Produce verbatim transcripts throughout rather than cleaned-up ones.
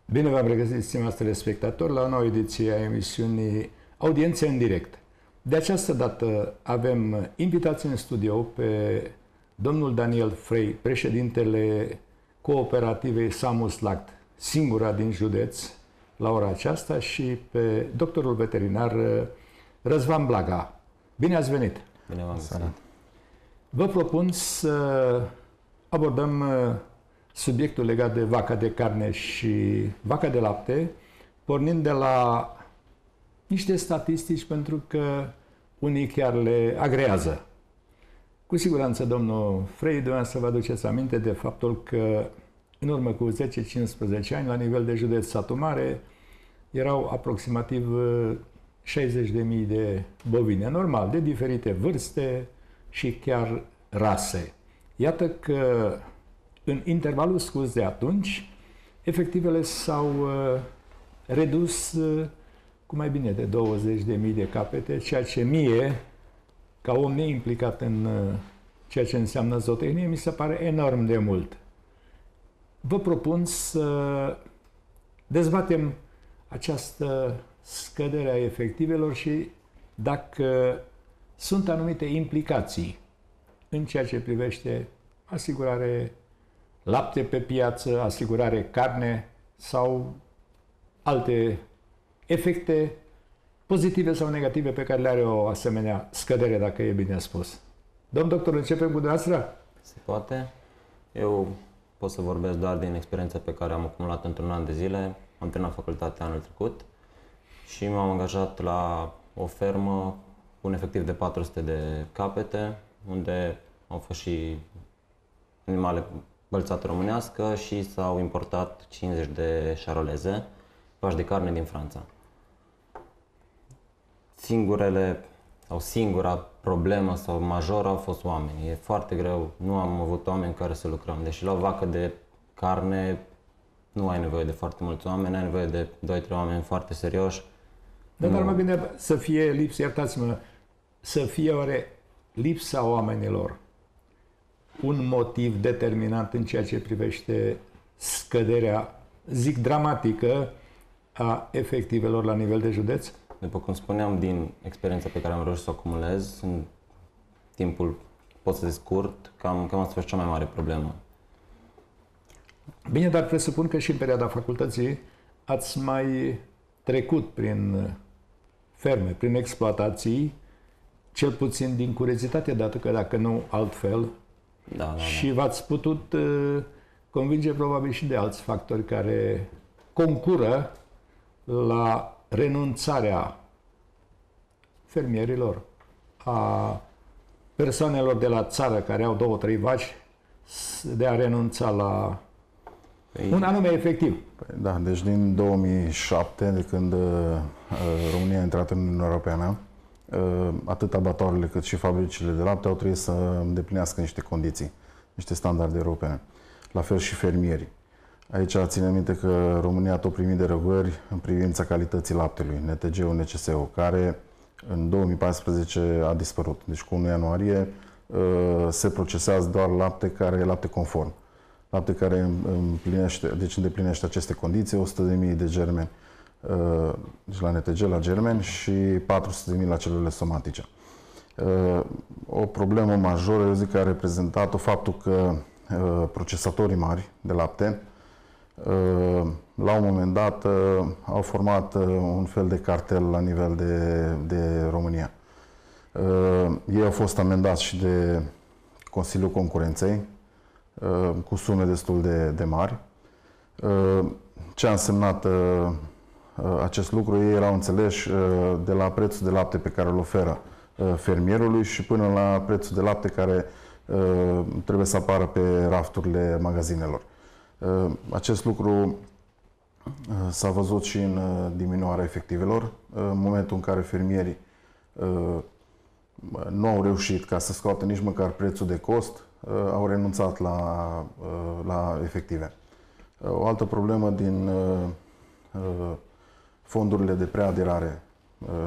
Bine v-am regăsit, stimați telespectatori, la o nouă ediție a emisiunii Audiențe în direct. De această dată avem invitați în studio pe domnul Daniel Frei, președintele cooperativei Samus-Lact, singura din județ la ora aceasta, și pe doctorul veterinar Răzvan Blaga. Bine ați venit! Bine v-am găsit! Vă propun să abordăm subiectul legat de vaca de carne și vaca de lapte, pornind de la niște statistici, pentru că unii chiar le agrează. Cu siguranță, domnul Frei, dumneavoastră vă aduceți aminte de faptul că în urmă cu zece cincisprezece ani, la nivel de județ Satu Mare, erau aproximativ șaizeci de mii de bovine, normal, de diferite vârste și chiar rase. Iată că în intervalul scurs de atunci, efectivele s-au uh, redus uh, cu mai bine de douăzeci de mii de capete, ceea ce mie, ca om neimplicat în uh, ceea ce înseamnă zootehnie, mi se pare enorm de mult. Vă propun să dezbatem această scădere a efectivelor și dacă sunt anumite implicații în ceea ce privește asigurare lapte pe piață, asigurare carne sau alte efecte pozitive sau negative pe care le are o asemenea scădere, dacă e bine spus. Domn doctor, începem cu dumneavoastră? Se poate. Eu pot să vorbesc doar din experiența pe care am acumulat într-un an de zile. Am terminat facultatea anul trecut și m-am angajat la o fermă cu un efectiv de patru sute de capete, unde au fost și animale bălțată românească și s-au importat cincizeci de șaroleze, vaci de carne din Franța. Singurele sau singura problemă sau majoră au fost oamenii. E foarte greu, nu am avut oameni care să lucrăm. Deși la o vacă de carne nu ai nevoie de foarte mulți oameni, ai nevoie de doi trei oameni foarte serioși. Dar, dar mă gândeam să fie lipsă, iertați-mă, să fie oare lipsa oamenilor un motiv determinant în ceea ce privește scăderea, zic, dramatică a efectivelor la nivel de județ? După cum spuneam, din experiența pe care am reușit să o acumulez, în timpul, pot să zic scurt, cam, cam asta a fost cea mai mare problemă. Bine, dar presupun că și în perioada facultății ați mai trecut prin ferme, prin exploatații, cel puțin din curiozitate, dată că dacă nu altfel, Da, da, da. și v-ați putut uh, convinge probabil și de alți factori care concură la renunțarea fermierilor, a persoanelor de la țară care au două, trei vaci, de a renunța la Păi... un anume efectiv. Da, deci din două mii șapte, de când uh, România a intrat în Uniunea Europeană, uh, atât abatoarele cât și fabricile de lapte au trebuit să îndeplinească niște condiții, niște standarde europene. La fel și fermierii. Aici ținem minte că România a tot primit derogări în privința calității laptelui, N T G-ul, N C S-ul, care în două mii paisprezece a dispărut. Deci cu unu ianuarie uh, se procesează doar lapte care e lapte conform. Lapte care împlinește, deci îndeplinește aceste condiții, o sută de mii de germeni, uh, deci la N T G, la germeni, și patru sute de mii la celulele somatice. Uh, o problemă majoră, eu zic, că a reprezentat-o faptul că uh, procesatorii mari de lapte la un moment dat au format un fel de cartel la nivel de, de România. Ei au fost amendați și de Consiliul Concurenței cu sume destul de, de mari. Ce a însemnat acest lucru? Ei erau înțeleși de la prețul de lapte pe care îl oferă fermierului și până la prețul de lapte care trebuie să apară pe rafturile magazinelor. Acest lucru s-a văzut și în diminuarea efectivelor. În momentul în care fermierii nu au reușit ca să scoată nici măcar prețul de cost, au renunțat la, la efective. O altă problemă din fondurile de preaderare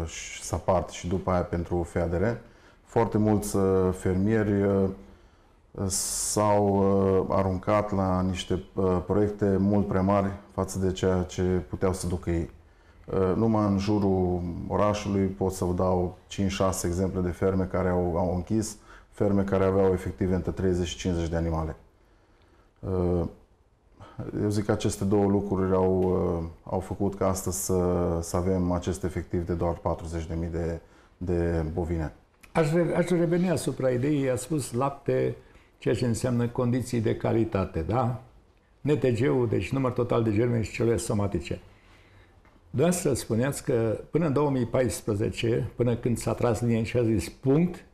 SAPART și după aia pentru F A D R, foarte mulți fermieri s-au uh, aruncat la niște uh, proiecte mult prea mari față de ceea ce puteau să ducă ei. Uh, numai în jurul orașului pot să vă dau cinci șase exemple de ferme care au, au închis, ferme care aveau efectiv între treizeci și cincizeci de animale. Uh, eu zic că aceste două lucruri au, uh, au făcut ca astăzi să, să avem acest efectiv de doar patruzeci de mii de, de bovine. Aș, aș reveni asupra ideii, a spus lapte, ceea ce înseamnă condiții de calitate, da? N T G-ul, deci număr total de germeni și celule somatice. Dumneavoastră spuneați că până în două mii paisprezece, până când s-a tras linie și a zis punct,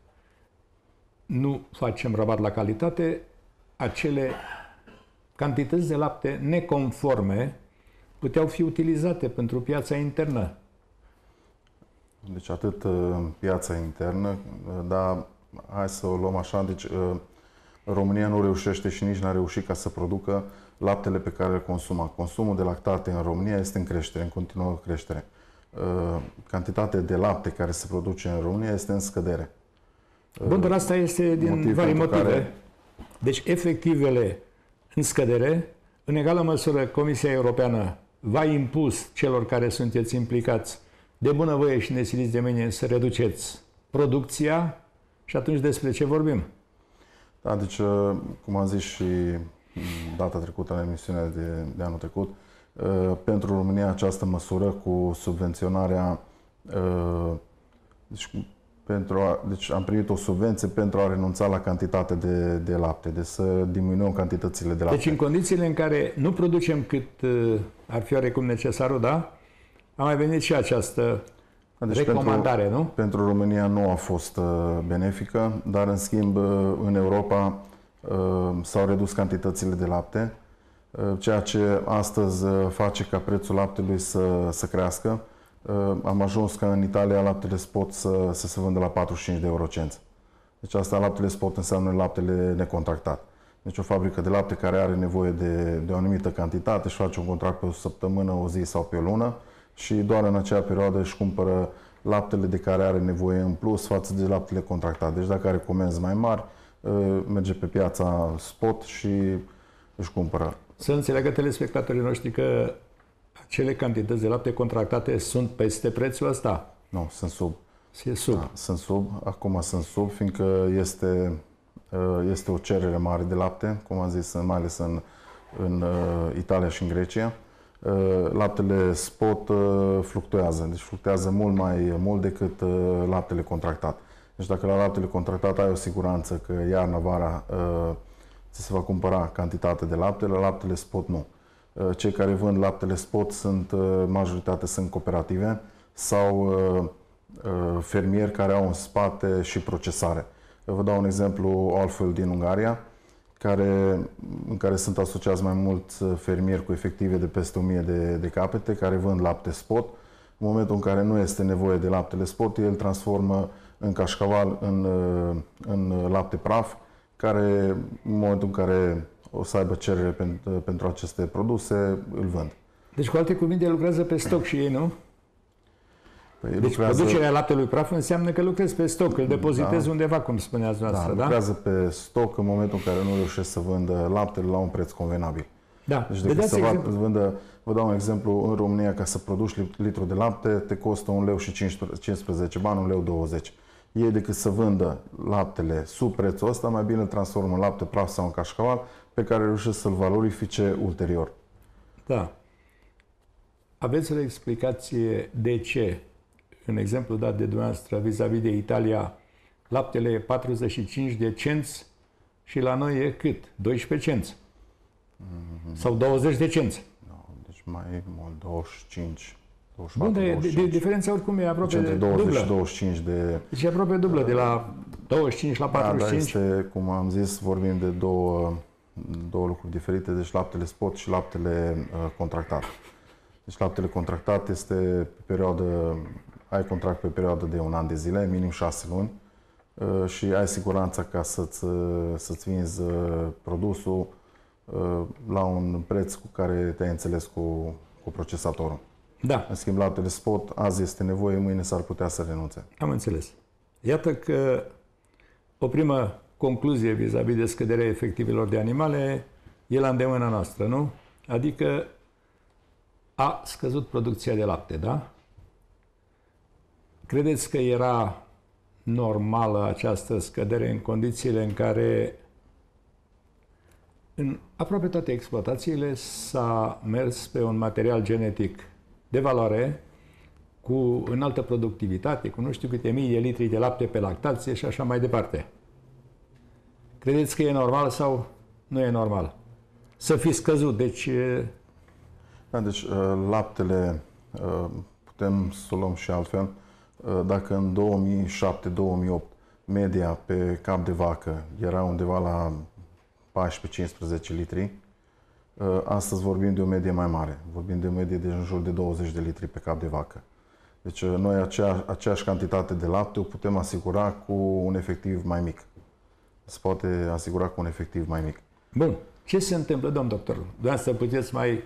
nu facem rabat la calitate, acele cantități de lapte neconforme puteau fi utilizate pentru piața internă. Deci atât în piața internă, dar hai să o luăm așa, deci România nu reușește și nici n-a reușit ca să producă laptele pe care îl consumă. Consumul de lactate în România este în creștere, în continuă creștere. Cantitatea de lapte care se produce în România este în scădere. Bun, dar asta este din Motiv vari motive. care... Deci efectivele în scădere, în egală măsură Comisia Europeană v-a impus celor care sunteți implicați de bunăvoie și nesiliți de mine să reduceți producția și atunci despre ce vorbim? Da, deci, cum am zis și data trecută în emisiunea de, de anul trecut, pentru România această măsură cu subvenționarea, deci, pentru a, deci am primit o subvenție pentru a renunța la cantitate de, de lapte, de să diminuăm cantitățile de lapte. Deci în condițiile în care nu producem cât ar fi oarecum necesarul, da? A mai venit și această deci recomandare, pentru, nu? Pentru România nu a fost uh, benefică, dar în schimb uh, în Europa uh, s-au redus cantitățile de lapte, uh, ceea ce astăzi uh, face ca prețul laptelui să, să crească. Uh, am ajuns ca în Italia laptele spot să, să se vândă la patruzeci și cinci de eurocenți. Deci asta, laptele spot, înseamnă laptele necontractat. Deci o fabrică de lapte care are nevoie de, de o anumită cantitate, își face un contract pe o săptămână, o zi sau pe o lună, și doar în acea perioadă își cumpără laptele de care are nevoie în plus față de laptele contractate. Deci dacă are comenzi mai mari, merge pe piața spot și își cumpără. Să înțeleagă telespectatorii noștri că acele cantități de lapte contractate sunt peste prețul ăsta? Nu, sunt sub. E sub. Da, sunt sub. Acum sunt sub, fiindcă este, este o cerere mare de lapte, cum am zis, mai ales în, în Italia și în Grecia. Laptele spot fluctuează, deci fluctuează mult mai mult decât laptele contractat. Deci dacă la laptele contractat ai o siguranță că iarna, vara ți se va cumpăra cantitate de lapte, la laptele spot nu. Cei care vând laptele spot sunt, majoritatea sunt cooperative sau fermieri care au în spate și procesare. Vă dau un exemplu, Altfel din Ungaria, care, în care sunt asociați mai mulți fermieri cu efective de peste o mie de, de capete, care vând lapte spot. În momentul în care nu este nevoie de laptele spot, el transformă în cașcaval, în, în lapte praf, care în momentul în care o să aibă cerere pentru, pentru aceste produse, îl vând. Deci, cu alte cuvinte, lucrează pe stoc și ei, nu? Păi deci lucrează... producerea laptelui praf înseamnă că lucrezi pe stoc, îl depozitezi da. undeva, cum spuneați noastră, da? lucrează da? pe stoc în momentul în care nu reușește să vândă laptele la un preț convenabil. Da. Deci decât să exemplu... vândă, vă dau un exemplu, în România, ca să produci litru de lapte, te costă un leu și cincisprezece bani, un leu douăzeci. Ei, decât să vândă laptele sub prețul ăsta, mai bine îl transformă în lapte praf sau în cașcaval, pe care reușesc să-l valorifice ulterior. Da. Aveți o explicație de ce, în exemplu dat de dumneavoastră vis-a-vis de Italia, laptele e patruzeci și cinci de cenți și la noi e cât? doisprezece cenți? Mm-hmm. Sau douăzeci de cenți? No, deci mai mult, douăzeci și cinci. Bun, dar de, de, diferența oricum e aproape deci dublă. douăzeci și douăzeci și cinci de... Deci e aproape dublă, de la douăzeci și cinci la patruzeci și cinci. Da, dar este, cum am zis, vorbim de două, două lucruri diferite, deci laptele spot și laptele uh, contractat. Deci laptele contractat este pe perioadă, ai contract pe perioadă de un an de zile, minim șase luni, uh, și ai siguranța ca să-ți, să-ți vinzi uh, produsul uh, la un preț cu care te-ai înțeles cu, cu procesatorul. Da. În schimb, laptele spot, azi este nevoie, mâine s-ar putea să renunțe. Am înțeles. Iată că o primă concluzie vis-a-vis de scăderea efectivelor de animale e la îndemâna noastră, nu? Adică a scăzut producția de lapte, da? Credeți că era normală această scădere în condițiile în care în aproape toate exploatațiile s-a mers pe un material genetic de valoare, cu înaltă productivitate, cu nu știu câte mii de litri de lapte pe lactație și așa mai departe. Credeți că e normal sau nu e normal? Să fi scăzut, deci... Da, deci laptele putem să o luăm și altfel. Dacă în două mii șapte două mii opt media pe cap de vacă era undeva la paisprezece cincisprezece litri, astăzi vorbim de o medie mai mare. Vorbim de o medie de în jur de douăzeci de litri pe cap de vacă. Deci noi acea, aceeași cantitate de lapte o putem asigura cu un efectiv mai mic. Se poate asigura cu un efectiv mai mic. Bun. Ce se întâmplă, domn doctor? Dumneavoastră puteți mai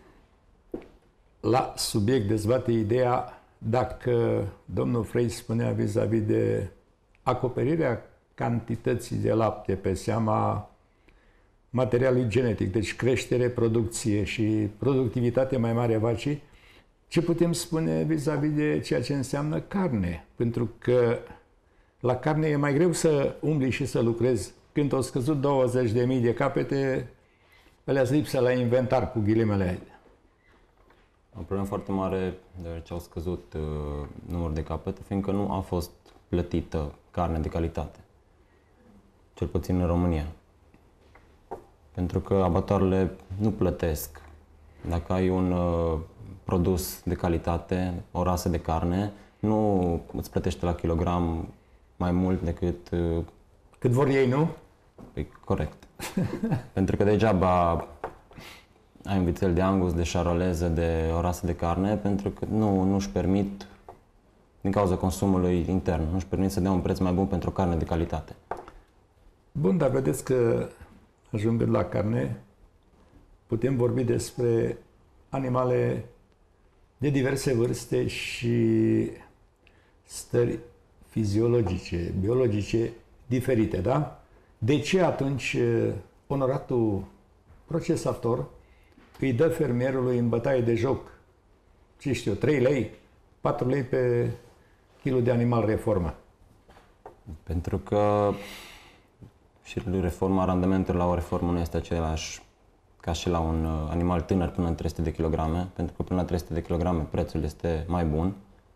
la subiect dezbate ideea dacă domnul Frey spunea vis-a-vis de acoperirea cantității de lapte pe seama materialului genetic, deci creștere, producție și productivitate mai mare a vacii, ce putem spune vis-a-vis de ceea ce înseamnă carne? Pentru că la carne e mai greu să umbli și să lucrezi. Când au scăzut douăzeci de mii de capete, alea-s lipsă la inventar, cu ghilimele. O problemă foarte mare, deoarece au scăzut uh, numărul de capete, fiindcă nu a fost plătită carne de calitate. Cel puțin în România. Pentru că abatoarele nu plătesc. Dacă ai un uh, produs de calitate, o rasă de carne, nu îți plătește la kilogram mai mult decât... Uh, Cât vor ei, nu? Păi, corect. Pentru că degeaba ai un vițel de Angus, de șaroleză, de o rasă de carne, pentru că nu, nu-și permit, din cauza consumului intern, nu-și permit să dea un preț mai bun pentru o carne de calitate. Bun, dar vedeți că, ajungând la carne, putem vorbi despre animale de diverse vârste și stări fiziologice, biologice diferite, da? De ce atunci onoratul procesator îi dă fermierului în bătaie de joc, ce știu, trei lei, patru lei pe kilo de animal reformă? Pentru că și reforma, randamentul la o reformă nu este același ca și la un animal tânăr până în trei sute de kilograme, pentru că până la trei sute de kilograme prețul este mai bun.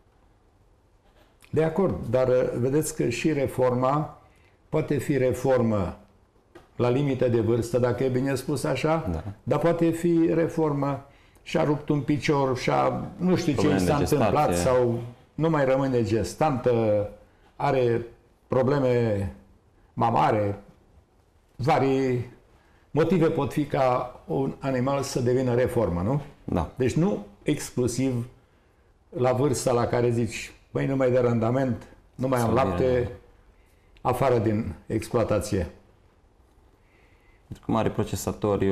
De acord, dar vedeți că și reforma poate fi reformă la limită de vârstă, dacă e bine spus așa, da. Dar poate fi reformă și-a rupt un picior, și-a, nu știu ce i s-a întâmplat, sau nu mai rămâne gestantă, are probleme mamare, vari motive pot fi ca un animal să devină reformă, nu? Da. Deci nu exclusiv la vârsta la care zici, băi, nu mai de randament, nu mai am lapte, afară din exploatație. Pentru că mari procesatori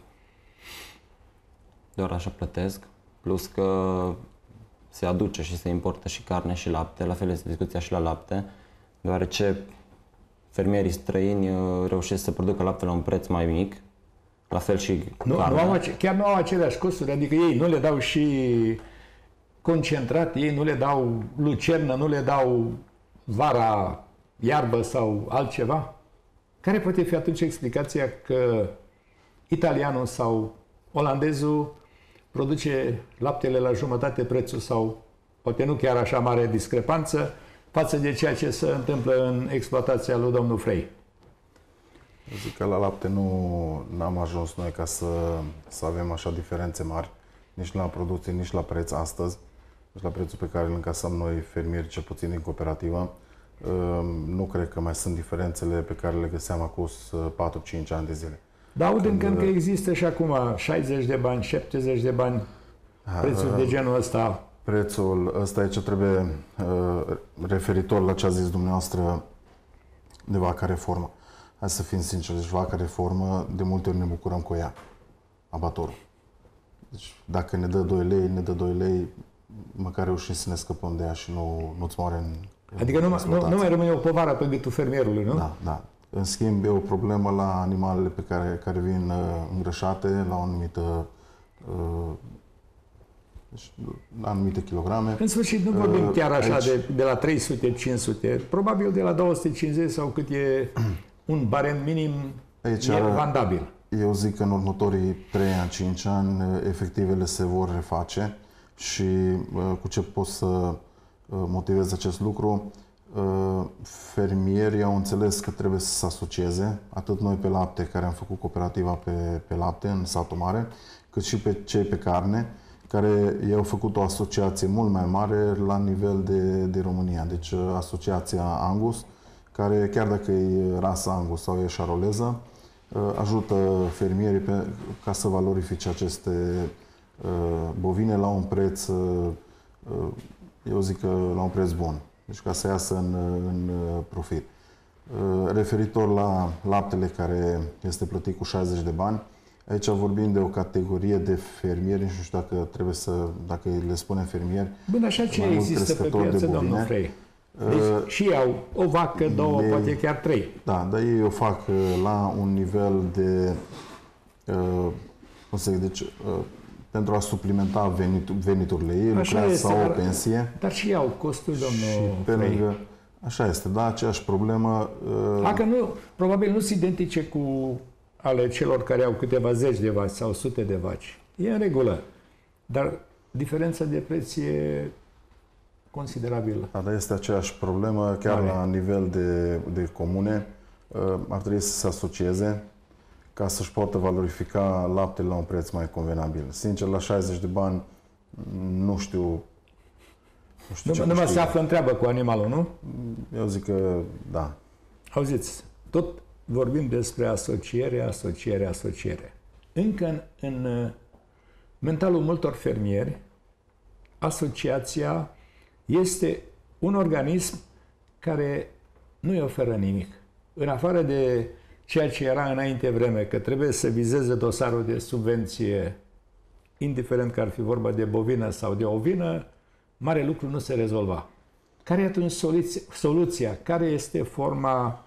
doar așa plătesc, plus că se aduce și se importă și carne și lapte, la fel este discuția și la lapte, deoarece fermierii străini reușesc să producă lapte la un preț mai mic, la fel și nu, carne. Nu au, chiar nu au aceleași costuri, adică ei nu le dau și concentrat, ei nu le dau lucernă, nu le dau vara, iarbă sau altceva. Care poate fi atunci explicația că italianul sau olandezul produce laptele la jumătate prețul sau poate nu chiar așa mare discrepanță față de ceea ce se întâmplă în exploatația lui domnul Frey? Zic că la lapte nu am ajuns noi ca să, să avem așa diferențe mari, nici la producție, nici la preț astăzi, nici la prețul pe care îl încasăm noi fermieri, cel puțin din cooperativă. Nu cred că mai sunt diferențele pe care le găseam acum patru cinci ani de zile. Dar aud încă că există și acum șaizeci de bani, șaptezeci de bani, prețul de genul ăsta. Prețul ăsta aici trebuie referitor la ce a zis dumneavoastră de vaca reformă. Hai să fim sinceri, deci vaca reformă, de multe ori ne bucurăm cu ea, abatorul. Deci dacă ne dă doi lei, ne dă doi lei, măcar reușim să ne scăpăm de ea și nu, nu-ți moare în Adică nu, nu, nu mai rămâne o povară pe gâtul fermierului, nu? Da, da. În schimb, e o problemă la animalele pe care, care vin îngrășate la o anumită deci, la anumite kilograme. În sfârșit, nu vorbim chiar așa Aici, de, de la trei sute cinci sute, probabil de la două sute cincizeci sau cât e un barem minim, aici e vandabil. Eu zic că în următorii trei ani, cinci ani, efectivele se vor reface și cu ce pot să motivez acest lucru, fermierii au înțeles că trebuie să se asocieze, atât noi pe lapte, care am făcut cooperativa pe, pe lapte în satul mare, cât și pe cei pe carne, care i-au făcut o asociație mult mai mare la nivel de, de România. Deci asociația Angus, care chiar dacă e rasa Angus sau e șaroleză, ajută fermierii pe, ca să valorifice aceste bovine la un preț, eu zic că la un preț bun. Deci ca să iasă în, în profit. Referitor la laptele care este plătit cu șaizeci de bani, aici vorbim de o categorie de fermieri, nu știu dacă trebuie să, dacă le spunem fermieri. Bun, așa ce există pe piață, domnul Frei? Deci și au o vacă, două, ei, poate chiar trei. Da, dar ei o fac la un nivel de, cum să zic, deci, pentru a suplimenta venit, veniturile ei, lucrează sau o pensie. Dar și ei au costuri, domnul pe lângă, așa este, da, aceeași problemă. Dacă nu, probabil nu se identice cu ale celor care au câteva zeci de vaci sau sute de vaci. E în regulă. Dar diferența de preț e considerabilă. Da, dar este aceeași problemă, chiar Mare. La nivel de, de comune, ar trebui să se asocieze ca să-și poată valorifica laptele la un preț mai convenabil. Sincer, la șaizeci de bani, nu știu, nu știu nu, ce numai se află în treabă cu animalul, nu? Eu zic că da. Auziți, tot vorbim despre asociere, asociere, asociere. Încă în, în mentalul multor fermieri, asociația este un organism care nu îi oferă nimic. În afară de ceea ce era înainte vreme, că trebuie să vizeze dosarul de subvenție, indiferent că ar fi vorba de bovină sau de ovină, mare lucru nu se rezolva. Care e atunci soluția? soluția? Care este forma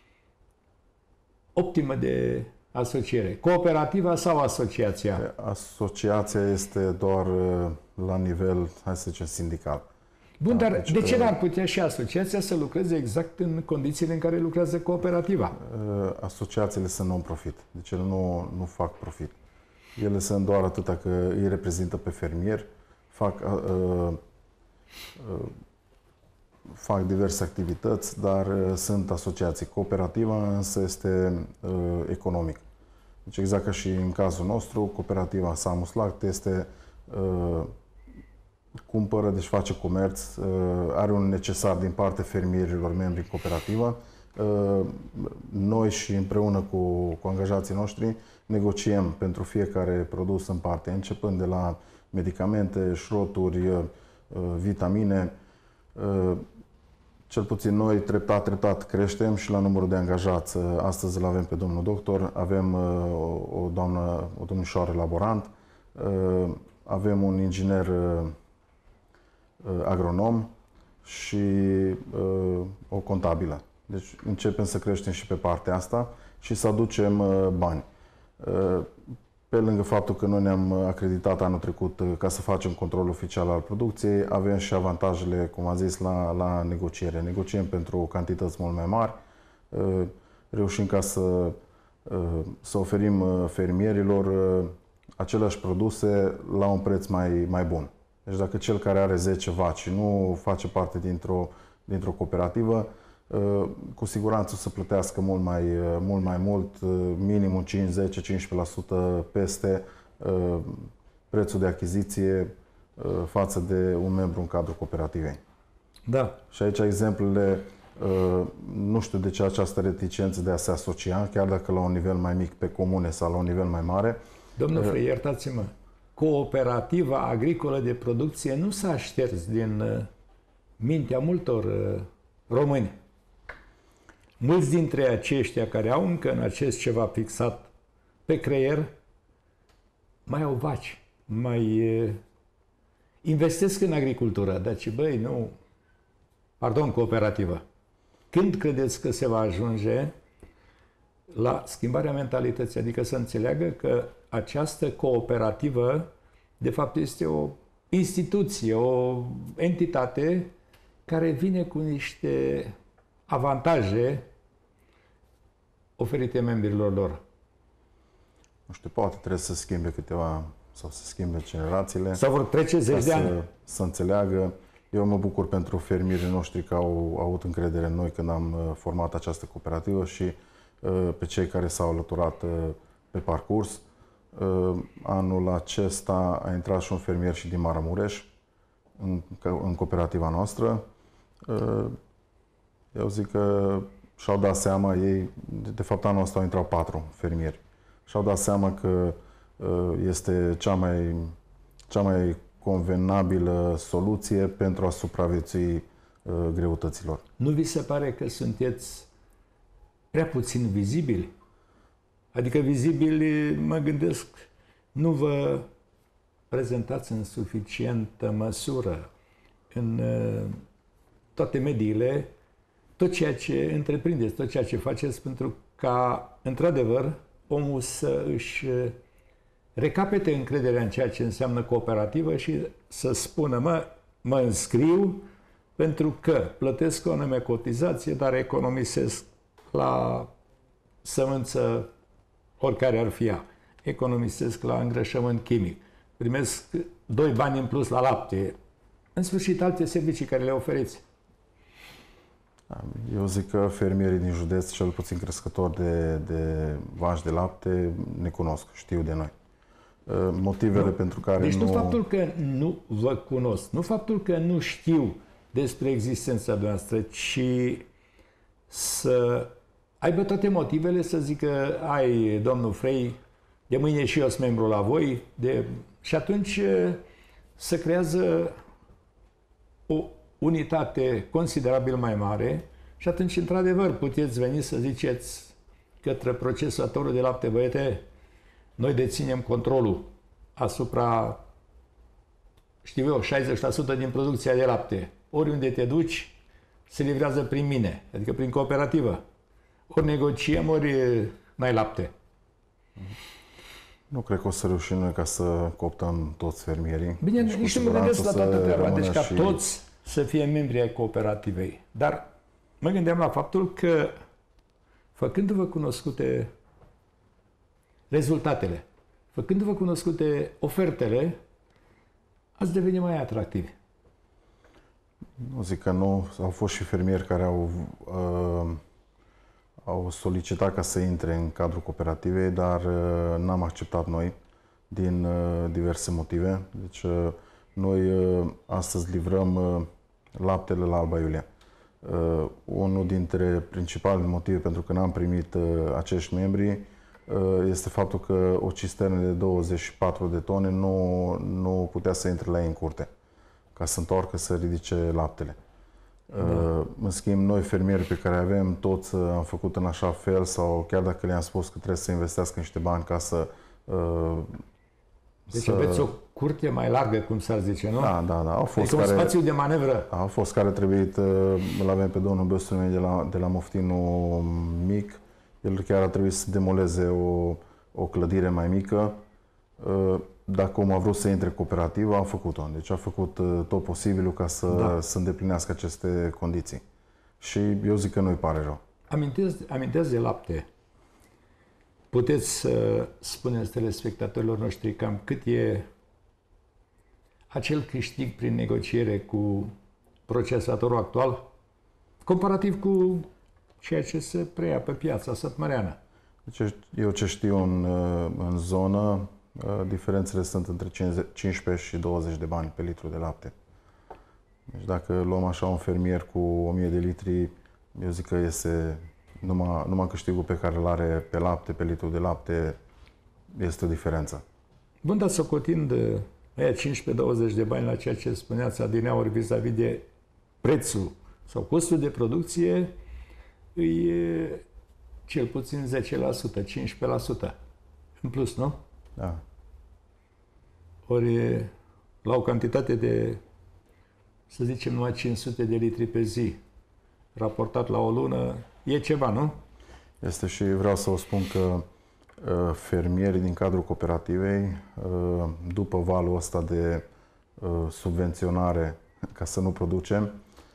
optimă de asociere? Cooperativa sau asociația? Asociația este doar la nivel, hai să zicem, sindical. Bun, dar deci, de ce n-ar putea și asociația să lucreze exact în condițiile în care lucrează cooperativa? Asociațiile sunt non-profit, deci ele nu, nu fac profit. Ele sunt doar atâta că îi reprezintă pe fermieri, fac, uh, uh, fac diverse activități, dar uh, sunt asociații. Cooperativa însă este uh, economic. Deci exact ca și în cazul nostru, cooperativa Samus Lacte este uh, cumpără, deci face comerț, are un necesar din partea fermierilor membri în cooperativă. Noi și împreună cu, cu angajații noștri negociem pentru fiecare produs în parte, începând de la medicamente, șroturi, vitamine. Cel puțin noi treptat, treptat creștem și la numărul de angajați. Astăzi îl avem pe domnul doctor, avem o doamnă, o domnișoară laborant, avem un inginer agronom și uh, o contabilă. Deci începem să creștem și pe partea asta și să aducem uh, bani. Uh, pe lângă faptul că noi ne-am acreditat anul trecut uh, ca să facem control oficial al producției, avem și avantajele, cum am zis, la, la negociere. Negociem pentru cantități mult mai mari, uh, reușim ca să, uh, să oferim uh, fermierilor uh, aceleași produse la un preț mai, mai bun. Deci dacă cel care are zece vaci și nu face parte dintr-o dintr-o cooperativă, cu siguranță o să plătească mult mai mult, mai mult minimum cinci, zece, cincisprezece la sută peste prețul de achiziție față de un membru în cadrul cooperativei. Da. Și aici exemplele, nu știu de ce această reticență de a se asocia, chiar dacă la un nivel mai mic pe comune sau la un nivel mai mare. Domnul Frei, iertați-mă. Cooperativa agricolă de producție nu s-a șters din uh, mintea multor uh, români. Mulți dintre aceștia care au încă în acest ceva fixat pe creier mai au vaci, mai uh, investesc în agricultură. Deci, băi, nu... Pardon, cooperativă. Când credeți că se va ajunge la schimbarea mentalității, adică să înțeleagă că această cooperativă, de fapt, este o instituție, o entitate care vine cu niște avantaje oferite membrilor lor. Nu știu, poate trebuie să schimbe câteva, sau să schimbe generațiile. Sau vor trece zeci de ani. Să, să înțeleagă. Eu mă bucur pentru fermierii noștri că au, au avut încredere în noi când am uh, format această cooperativă și uh, pe cei care s-au alăturat uh, pe parcurs. Uh, anul acesta a intrat și un fermier și din Maramureș în, în cooperativa noastră. Uh, eu zic că și-au dat seama ei, de fapt anul ăsta au intrat patru fermieri. Și-au dat seama că uh, este cea mai, cea mai convenabilă soluție pentru a supraviețui uh, greutăților. Nu vi se pare că sunteți prea puțin vizibili? Adică vizibili, mă gândesc, nu vă prezentați în suficientă măsură în uh, toate mediile tot ceea ce întreprindeți, tot ceea ce faceți pentru ca, într-adevăr, omul să își recapete încrederea în ceea ce înseamnă cooperativă și să spună, mă, mă înscriu pentru că plătesc o anume cotizație, dar economisesc la sămânță oricare ar fi ea. Economisesc la îngrășământ chimic. Primesc doi bani în plus la lapte. În sfârșit, alte servicii care le oferiți. Eu zic că fermierii din județ, cel puțin crescători de, de vaci de lapte, ne cunosc, știu de noi. Motivele nu. pentru care deci nu... nu faptul că nu vă cunosc, nu faptul că nu știu despre existența noastră, ci să aibă toate motivele să zică, ai, domnul Frei, de mâine și eu sunt membru la voi, de... și atunci să creează o unitate considerabil mai mare și atunci, într-adevăr, puteți veni să ziceți către procesatorul de lapte, băiete, noi deținem controlul asupra, știu eu, șaizeci la sută din producția de lapte. Oriunde te duci, se livrează prin mine, adică prin cooperativă. Ori negociem, ori n-ai lapte. Nu cred că o să reușim noi ca să cooptăm toți fermierii. Bine, deci, nici nu mă gândesc la toată treaba, deci ca și... toți să fie membri ai cooperativei. Dar mă gândeam la faptul că, făcându-vă cunoscute rezultatele, făcându-vă cunoscute ofertele, ați deveni mai atractivi. Nu zic că nu. Au fost și fermieri care au, uh, au solicitat ca să intre în cadrul cooperativei, dar uh, n-am acceptat noi din uh, diverse motive. Deci uh, noi uh, astăzi livrăm uh, laptele la Alba Iulia. Uh, unul dintre principalele motive pentru că n-am primit uh, acești membri uh, este faptul că o cisternă de douăzeci și patru de tone nu, nu putea să intre la ei în curte ca să întoarcă să ridice laptele. Uh, în schimb, noi fermieri pe care avem, toți uh, am făcut în așa fel sau chiar dacă le-am spus că trebuie să investească niște bani ca să... Uh, deci să... aveți o curte mai largă, cum s-ar zice, nu? Da, da, da. Au fost deci care... un spațiu de manevră. Au fost care trebuit, îl avem pe domnul Băstrănei de la, de la Moftinul Mic. El chiar a trebuit să demoleze o, o clădire mai mică. Dacă omul a vrut să intre cooperativă, a făcut-o. Deci a făcut tot posibilul ca să, da. să îndeplinească aceste condiții. Și eu zic că nu-i pare rău. Amintesc, amintesc de lapte. Puteți să spuneți telespectatorilor noștri cam cât e acel câștig prin negociere cu procesatorul actual, comparativ cu ceea ce se preia pe piața sătmăreană? Deci eu ce știu în, în zonă, diferențele sunt între cincisprezece și douăzeci de bani pe litru de lapte. Deci dacă luăm așa un fermier cu o mie de litri, eu zic că este numai, numai câștigul pe care îl are pe lapte, pe litru de lapte, este o diferență. Bun, dar socotind aia cincisprezece douăzeci de bani la ceea ce spuneați adineauri vis-a-vis de prețul sau costul de producție, e cel puțin zece la sută, cincisprezece la sută în plus, nu? Da. Ori la o cantitate de, să zicem, numai cinci sute de litri pe zi, raportat la o lună, e ceva, nu? Este și vreau să vă spun că fermierii din cadrul cooperativei, după valul ăsta de subvenționare ca să nu producem,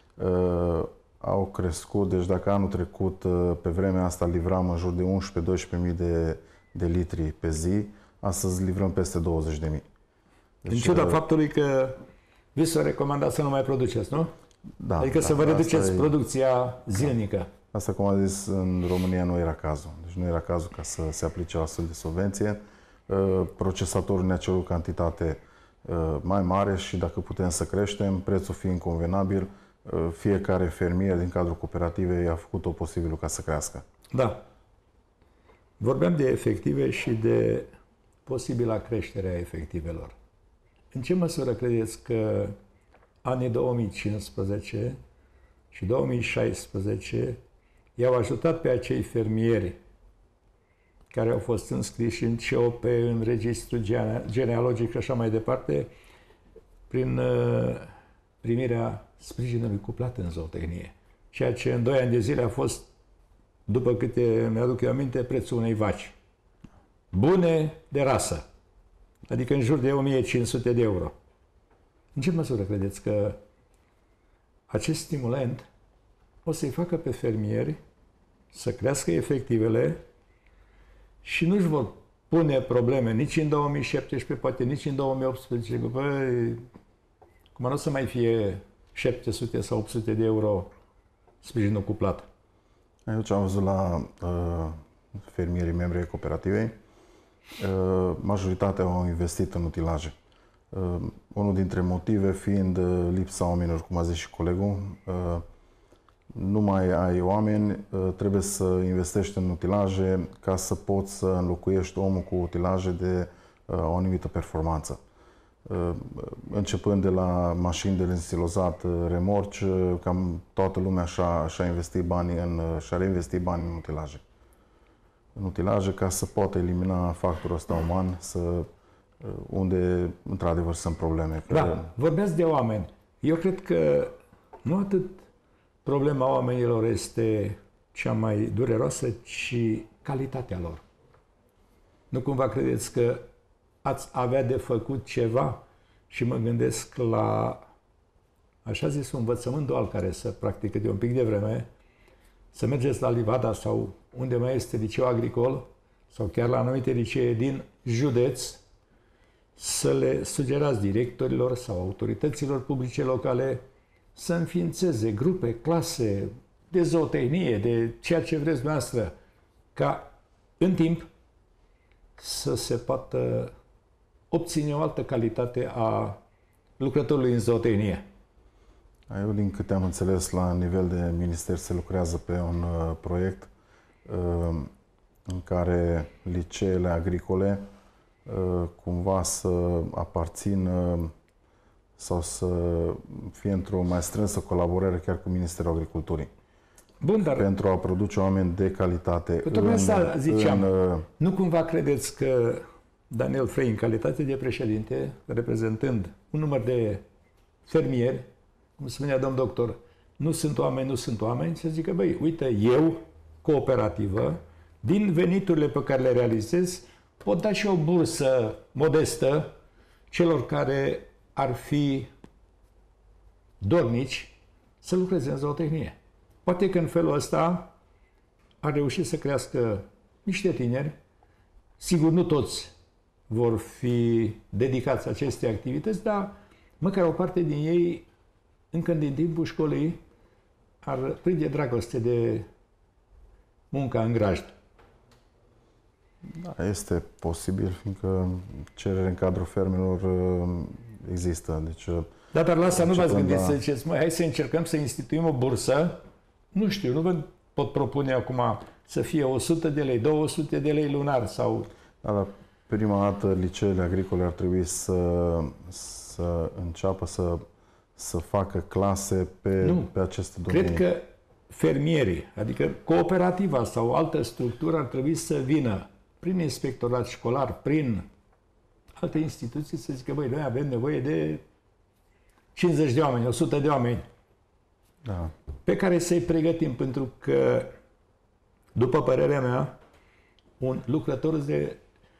au crescut. Deci dacă anul trecut, pe vremea asta, livram în jur de unsprezece-douăsprezece mii de, de litri pe zi, astăzi livrăm peste douăzeci de mii. Deci, în ciuda faptului că vi s-a recomandat să nu mai produceți, nu? Da, adică da, să vă reduceți e, producția zilnică. Da. Asta, cum am zis, în România nu era cazul. Deci nu era cazul ca să se aplice o astfel de subvenție. Procesatorul ne-a cerut cantitate mai mare și dacă putem să creștem, prețul fiind convenabil, fiecare fermier din cadrul cooperativei a făcut tot posibilul ca să crească. Da. Vorbeam de efective și de posibila creștere a efectivelor. În ce măsură credeți că anii două mii cincisprezece și două mii șaisprezece i-au ajutat pe acei fermieri care au fost înscriși în C O P, în registru genealogic și așa mai departe, prin primirea sprijinului cuplat în zootehnie. Ceea ce în doi ani de zile a fost, după câte mi-aduc eu aminte, prețul unei vaci bune de rasă. Adică în jur de o mie cinci sute de euro. În ce măsură credeți că acest stimulant o să-i facă pe fermieri să crească efectivele și nu-și vor pune probleme nici în două mii șaptesprezece, poate nici în două mii optsprezece, băi, cum nu o să mai fie șapte sute sau opt sute de euro sprijinul cuplat? Eu ce am văzut la uh, fermierii membri ai cooperativei, uh, majoritatea au investit în utilaje. Uh, unul dintre motive fiind uh, lipsa oamenilor, cum a zis și colegul. Uh, nu mai ai oameni, uh, trebuie să investești în utilaje ca să poți să înlocuiești omul cu utilaje de uh, o anumită performanță. Uh, începând de la mașini de silozat, uh, remorci, uh, cam toată lumea și-a, și-a investit bani în, uh, și-a reinvestit bani în utilaje. În utilaje ca să poată elimina factorul ăsta uman, să unde, într-adevăr, sunt probleme. Da, vorbeați de oameni. Eu cred că nu atât problema oamenilor este cea mai dureroasă, ci calitatea lor. Nu cumva credeți că ați avea de făcut ceva? Și mă gândesc la, așa zis, un învățământ dual care să practică de un pic de vreme, să mergeți la Livada sau unde mai este liceu agricol, sau chiar la anumite licee din județ, să le sugerați directorilor sau autorităților publice locale să înființeze grupe, clase de zootehnie, de ceea ce vreți noastră, ca în timp să se poată obține o altă calitate a lucrătorului în zootehnie. Eu, din câte am înțeles, la nivel de minister se lucrează pe un uh, proiect uh, în care liceele agricole cumva să aparțină sau să fie într-o mai strânsă colaborare chiar cu Ministerul Agriculturii. Bun, dar pentru a produce oameni de calitate. Cu tocmai asta ziceam. În, nu cumva credeți că Daniel Frei, în calitate de președinte, reprezentând un număr de fermieri, cum spunea domn doctor, nu sunt oameni, nu sunt oameni, să zică, băi, uite, eu, cooperativă, din veniturile pe care le realizez, pot da și o bursă modestă celor care ar fi dornici să lucreze în zootehnie. Poate că în felul ăsta ar reuși să crească niște tineri. Sigur, nu toți vor fi dedicați acestei activități, dar măcar o parte din ei, încă din timpul școlii, ar prinde dragoste de munca în grajd. Da, este posibil, fiindcă cerere în cadrul fermelor există. Deci, da, dar la asta nu v-ați gândit la... să ziceți, măi, hai să încercăm să instituim o bursă, nu știu, nu vă pot propune acum să fie o sută de lei, două sute de lei lunar sau... Da, dar prima dată liceele agricole ar trebui să, să înceapă să, să facă clase pe, nu. pe aceste domenii. Cred că fermierii, adică cooperativa sau altă structură ar trebui să vină prin inspectorat școlar, prin alte instituții, să zică, băi, noi avem nevoie de cincizeci de oameni, o sută de oameni, da. pe care să-i pregătim, pentru că După părerea mea, un lucrător de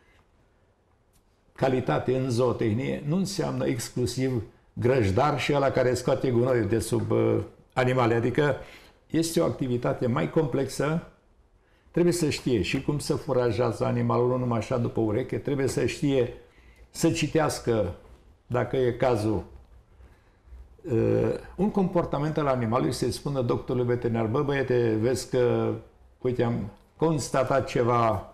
calitate în zootehnie nu înseamnă exclusiv grăjdar și ăla care scoate gunoiul de sub uh, animale. Adică este o activitate mai complexă. Trebuie să știe și cum să furajează animalul, nu numai așa după ureche, trebuie să știe să citească, dacă e cazul, uh, un comportament al animalului, să-i spună doctorului veterinar: bă, băiete, vezi că, uite, am constatat ceva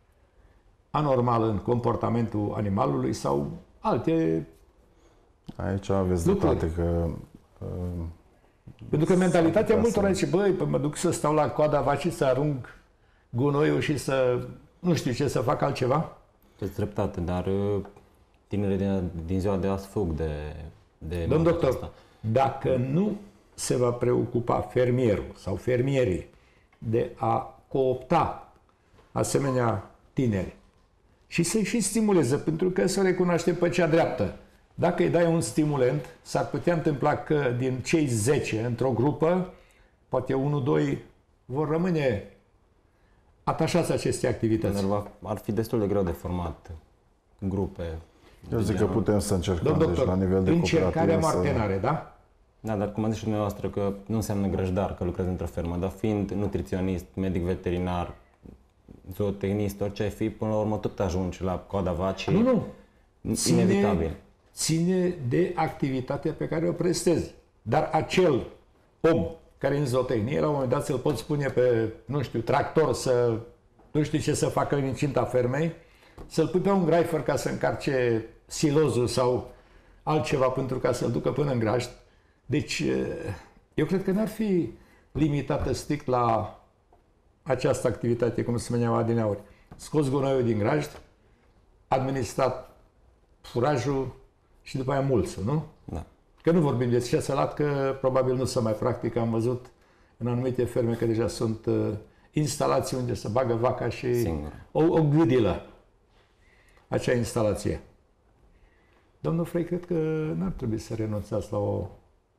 anormal în comportamentul animalului sau alte Aici aveți dreptate că... Uh, Pentru că mentalitatea multora zice: băi, păi mă duc să stau la coada vacii, să arunc gunoiul și să nu știu ce, să fac altceva? Aveți dreptate, dar tinerii din, din ziua de azi fug de, de Domn doctor, asta. Dacă nu se va preocupa fermierul sau fermierii de a coopta asemenea tineri și să-i și stimuleze, pentru că să o recunoaște pe cea dreaptă. Dacă îi dai un stimulent, s-ar putea întâmpla că din cei zece într-o grupă, poate unu doi vor rămâne atașați acestei activități. Ar fi destul de greu de format grupe. Eu zic că putem să încercăm. Domn doctor, deci, la nivel de încercarea să... martenare, da? Da, dar cum a zis și dumneavoastră că nu înseamnă grăjdar că lucrezi într-o fermă, dar fiind nutriționist, medic veterinar, zootehnist, orice ai fi, până la urmă tot ajungi la coada vacii. Nu, nu. Inevitabil. Ține de activitatea pe care o prestezi. Dar acel om care în zootehnie, la un moment dat să-l poți pune pe, nu știu, tractor să, nu știu ce să facă în incinta fermei, să-l pui pe un graifer ca să încarce silozul sau altceva pentru ca să-l ducă până în grajd. Deci, eu cred că n-ar fi limitată strict la această activitate, cum spuneam adineauri. Scoți gunoiul din grajd, administrat furajul și după aia mulțul, nu? Da. Că nu vorbim de ce salat, că probabil nu se mai practică. Am văzut în anumite ferme că deja sunt uh, instalații unde se bagă vaca și o, o gâdilă. Acea instalație. Domnul Frei, cred că n-ar trebui să renunțați la o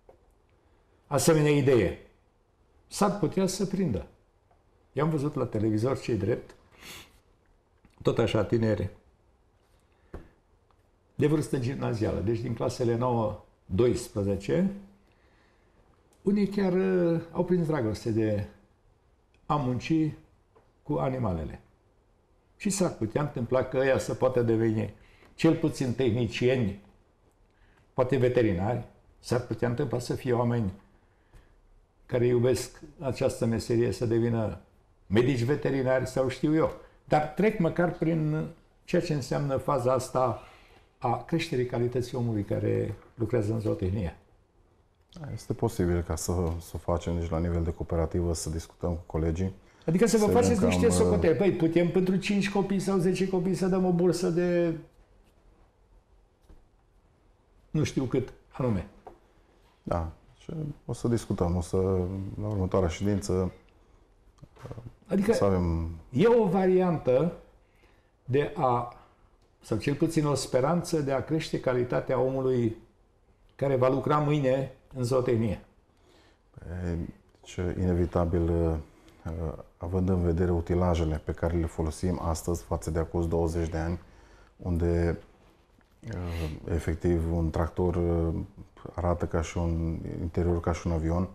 asemenea idee. S-ar putea să prindă. Eu am văzut la televizor, cei drept, tot așa tineri, de vârstă gimnazială, deci din clasele nouă doisprezece, unii chiar uh, au prins dragoste de a munci cu animalele. Și s-ar putea întâmpla că ăia să poată deveni cel puțin tehnicieni, poate veterinari, s-ar putea întâmpla să fie oameni care iubesc această meserie, să devină medici veterinari sau știu eu. Dar trec măcar prin ceea ce înseamnă faza asta a creșterii calității omului care lucrează în zootehnie. Este posibil ca să, să o facem, deci la nivel de cooperativă, să discutăm cu colegii. Adică să vă să faceți niște am, socoteli. Păi, putem pentru cinci copii sau zece copii să dăm o bursă de nu știu cât anume. Da. Și o să discutăm, o să, la următoarea ședință, adică să avem... e o variantă de a, sau cel puțin o speranță de a crește calitatea omului care va lucra mâine în zootehnie. Deci, inevitabil, având în vedere utilajele pe care le folosim astăzi față de acum douăzeci de ani, unde efectiv un tractor arată ca și un interior ca și un avion,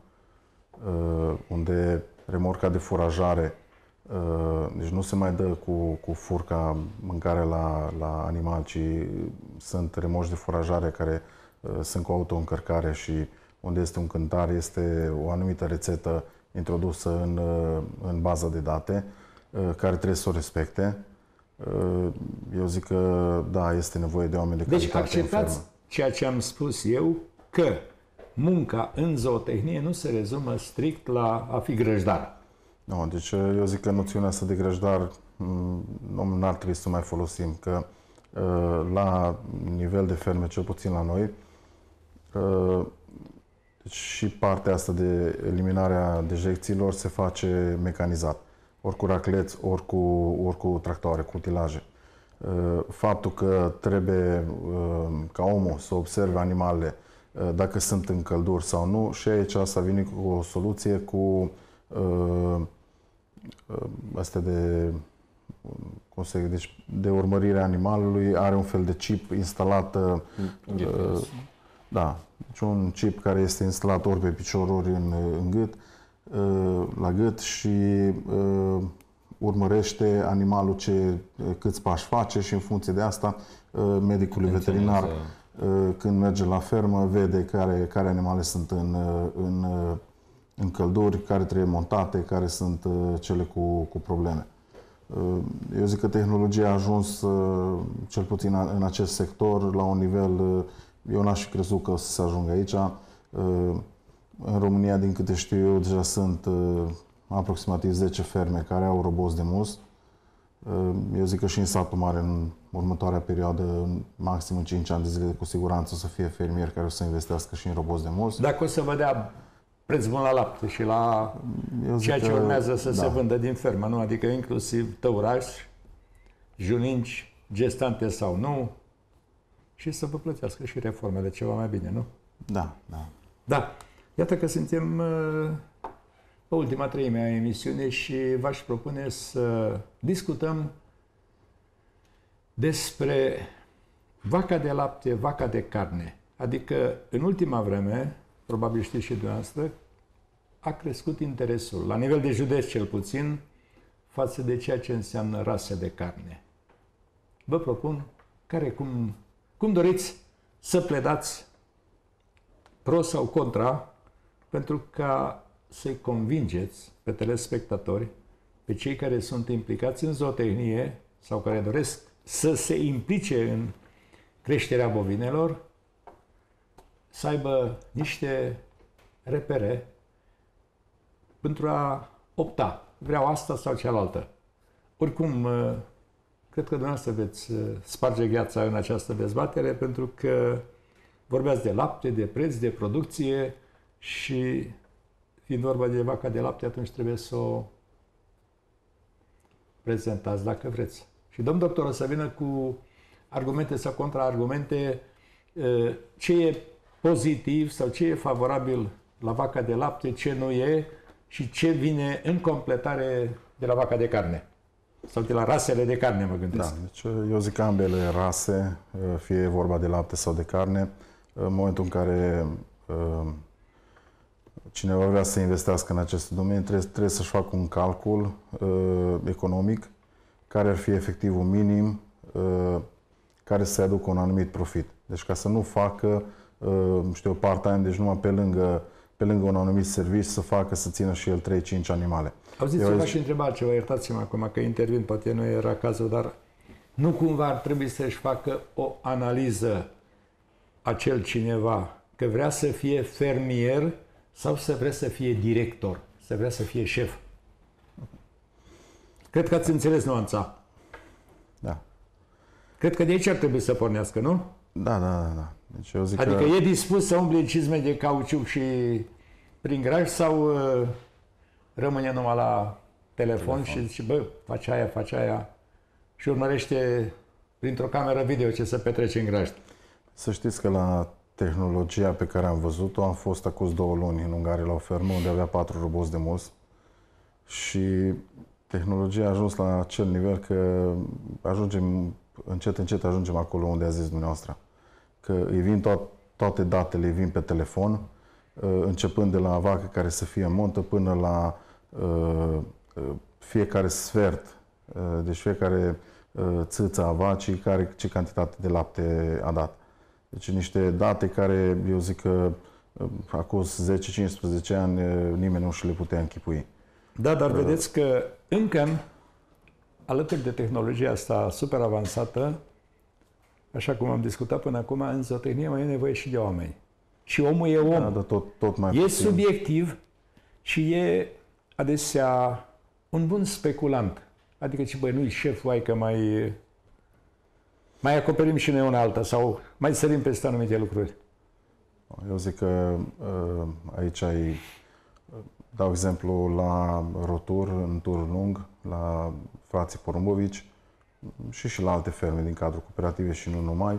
unde remorca de furajare, deci nu se mai dă cu, cu furca mâncare la, la animal, ci sunt remorci de furajare care sunt cu autoîncărcare și unde este un cântar, este o anumită rețetă introdusă în, în baza de date, care trebuie să o respecte. Eu zic că, da, este nevoie de oameni de deci calitate în fermă. Deci acceptați ceea ce am spus eu, că munca în zootehnie nu se rezumă strict la a fi grăjdar. Nu, deci eu zic că noțiunea asta de grăjdar nu ar trebui să mai folosim, că la nivel de ferme, cel puțin la noi, deci și partea asta de eliminarea dejecțiilor se face mecanizat. Ori cu racleți, ori cu, ori cu tractoare, cu utilaje. Faptul că trebuie ca omul să observe animalele dacă sunt în călduri sau nu, și aici s-a venit cu o soluție cu astea de, cum se, deci de urmărire a animalului, are un fel de chip instalat. G P S. Da, deci un chip care este instalat ori pe picior, ori în, în gât, la gât și urmărește animalul ce, câți pași face și în funcție de asta medicul veterinar când merge la fermă vede care, care animale sunt în, în, în călduri, care trebuie montate, care sunt cele cu, cu probleme. Eu zic că tehnologia a ajuns, cel puțin în acest sector, la un nivel, eu n-aș fi crezut că o să se ajungă aici. În România, din câte știu eu, deja sunt aproximativ zece ferme care au roboți de mus. Eu zic că și în satul mare, în următoarea perioadă, maxim în cinci ani de zile, cu siguranță o să fie fermieri care o să investească și în roboți de mus. Dacă o să vă dea preț bun la lapte și la ceea ce urmează să da. se vândă din fermă, nu? Adică inclusiv tăurași, juninci, gestante sau nu, și să vă plătească și reformele ceva mai bine, nu? Da, da. Da. Iată că suntem pe ultima treime a emisiunii și v-aș propune să discutăm despre vaca de lapte, vaca de carne. Adică, în ultima vreme, probabil știți și dumneavoastră, a crescut interesul, la nivel de județ cel puțin, față de ceea ce înseamnă rase de carne. Vă propun care, cum, cum doriți să pledați pro sau contra, pentru ca să-i convingeți pe telespectatori, pe cei care sunt implicați în zootehnie sau care doresc să se implice în creșterea bovinelor, să aibă niște repere pentru a opta. Vreau asta sau cealaltă. Oricum, cred că dumneavoastră veți sparge gheața în această dezbatere, pentru că vorbeați de lapte, de preț, de producție și, fiind vorba de vaca de lapte, atunci trebuie să o prezentați dacă vreți. Și domn doctor o să vină cu argumente sau contraargumente, ce e pozitiv sau ce e favorabil la vaca de lapte, ce nu e și ce vine în completare de la vaca de carne. Sau de la rasele de carne, mă gândesc. Da, deci eu zic că ambele rase, fie vorba de lapte sau de carne, în momentul în care cineva vrea să investească în acest domeniu, trebuie, trebuie să-și facă un calcul uh, economic, care ar fi efectivul minim, uh, care să aducă un anumit profit. Deci ca să nu facă, uh, știu, part-time, deci numai pe lângă, pe lângă un anumit serviciu, să facă, să țină și el trei cinci animale. Auziți, eu v-aș întreba ceva, iertați-mă acum că intervin, poate nu era cazul, dar nu cumva ar trebui să-și facă o analiză acel cineva, că vrea să fie fermier sau să vrea să fie director, să vrea să fie șef? Cred că ați înțeles nuanța. Da. Cred că de aici ar trebui să pornească, nu? Da, da, da. da. Deci eu zic adică că... e dispus să umble în cizme de cauciuc și prin graj sau uh, rămâne numai la telefon, telefon și zice, bă, face aia, face aia și urmărește printr-o cameră video ce se petrece în graj. Să știți că la tehnologia pe care am văzut-o, am fost acum două luni în Ungaria la o fermă unde avea patru roboți de mus și tehnologia a ajuns la acel nivel că ajungem, încet, încet ajungem acolo unde a zis dumneavoastră. Că îi vin to- toate datele, îi vin pe telefon, începând de la vacă care să fie în montă până la uh, fiecare sfert, uh, deci fiecare uh, țâță a vacii, care, ce cantitate de lapte a dat. Deci niște date care, eu zic că acum zece cincisprezece ani nimeni nu și le putea închipui. Da, dar vedeți că încă, alături de tehnologia asta super avansată, așa cum am discutat până acum, în zootehnie mai e nevoie și de oameni. Și omul e om. Da, dar tot, tot mai e puțin. subiectiv și e adesea un bun speculant. Adică, ce băi, nu-i șeful, ai că mai... mai acoperim și noi una alta sau mai sărim peste anumite lucruri. Eu zic că aici ai, dau exemplu la rotur, în tur lung, la frații Porumbovici și și la alte ferme din cadrul cooperative și nu numai.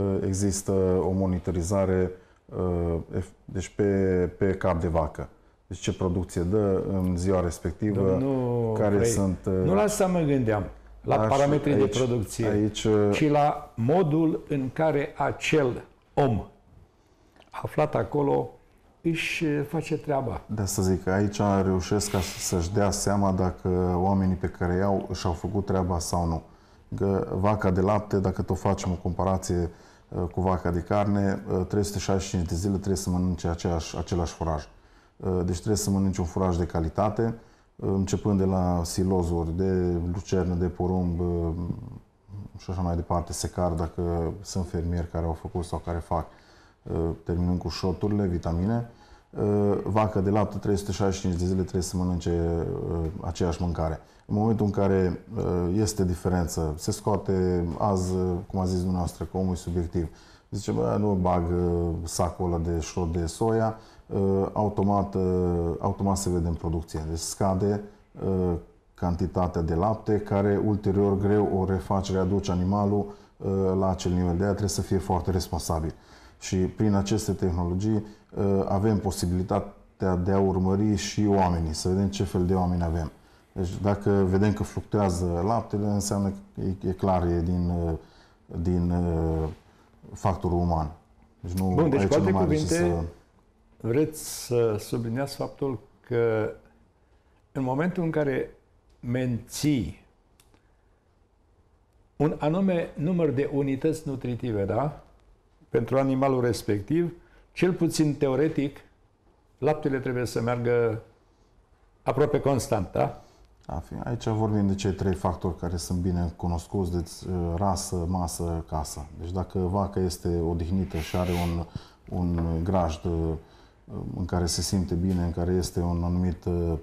Există o monitorizare deci pe, pe cap de vacă. Deci ce producție dă în ziua respectivă, nu, care vrei, sunt... Nu la asta mă gândeam, la Aș, parametrii aici, de producție, aici, ci la modul în care acel om aflat acolo își face treaba. De să zic, aici reușesc ca să-și dea seama dacă oamenii pe care iau și-au făcut treaba sau nu. Că vaca de lapte, dacă tot facem o comparație cu vaca de carne, trei sute șaizeci și cinci de zile trebuie să mănânce aceeași, același furaj. Deci trebuie să mănânce un furaj de calitate, începând de la silozuri, de lucernă, de porumb și așa mai departe, secar, dacă sunt fermieri care au făcut sau care fac, terminând cu șoturile, vitamine. Vaca de lapte, trei sute șaizeci și cinci de zile trebuie să mănânce aceeași mâncare. În momentul în care este diferență, se scoate azi, cum a zis dumneavoastră, că omul e subiectiv, zice, bă, nu bag sacul ăla de șrot de soia, automat, automat se vede în producție. Deci scade cantitatea de lapte, care ulterior greu o refacere aduce animalul la acel nivel. De aia trebuie să fie foarte responsabil. Și prin aceste tehnologii avem posibilitatea de a urmări și oamenii, să vedem ce fel de oameni avem. Deci dacă vedem că fluctuează laptele, înseamnă că e, e clar, e din, din factorul uman. Deci nu, Bun, deci cu alte cuvinte, să... vreți să subliniați faptul că în momentul în care menții un anume număr de unități nutritive, da? Pentru animalul respectiv, cel puțin teoretic, laptele trebuie să meargă aproape constant, da? Aici vorbim de cei trei factori care sunt bine cunoscuți, deci rasă, masă, casă. Deci dacă vaca este odihnită și are un, un grajd în care se simte bine, în care este un anumit uh,